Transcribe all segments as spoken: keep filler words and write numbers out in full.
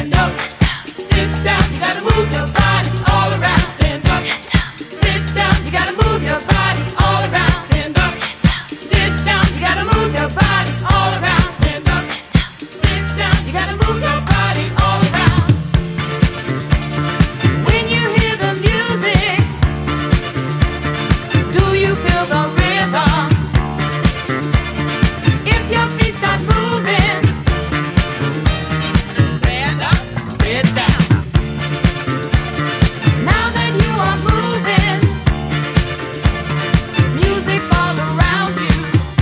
stand up. Sit down, you gotta move your body all around. Stand up. Sit down, you gotta move your body all around. Stand up. Sit down, you gotta move your body all around. Stand up. Sit down, you gotta move your body all around. When you hear the music, do you feel the rhythm? If your feet start moving, stand up, sit down. Now that you are moving, music all around you.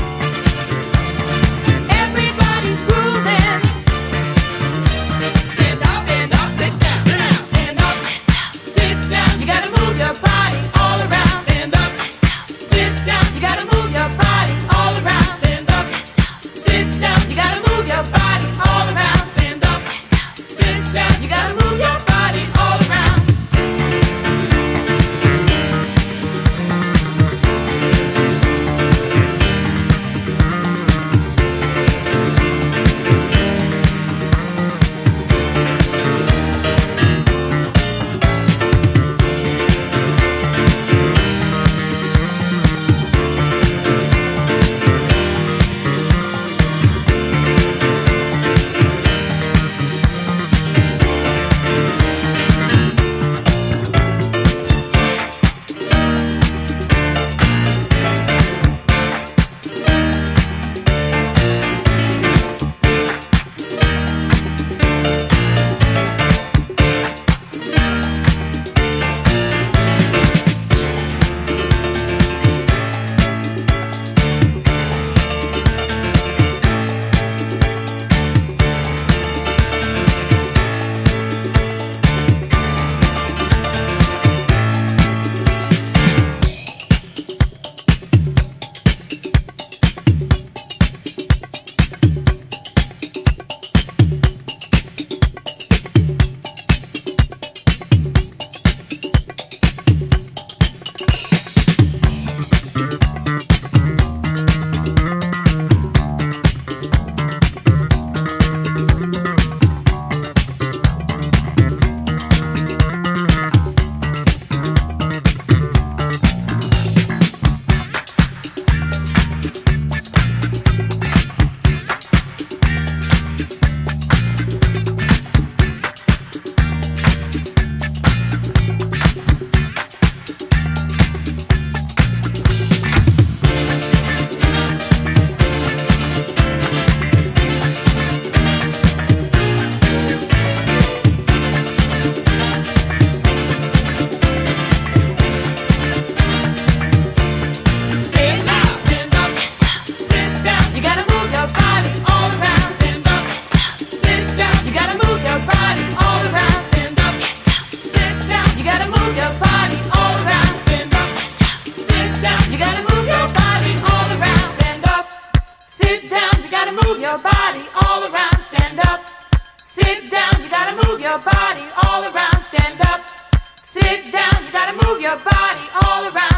Everybody's grooving. Stand up, stand up, sit down, sit down, stand up, sit down. You gotta move your body all around. Stand up, sit down. You gotta move your body all around. Stand up, sit down. You gotta move your body all around. Stand up, sit down. You gotta move your body all around. Move your body all around, stand up. Sit down, you gotta move your body all around, stand up. Sit down, you gotta move your body all around.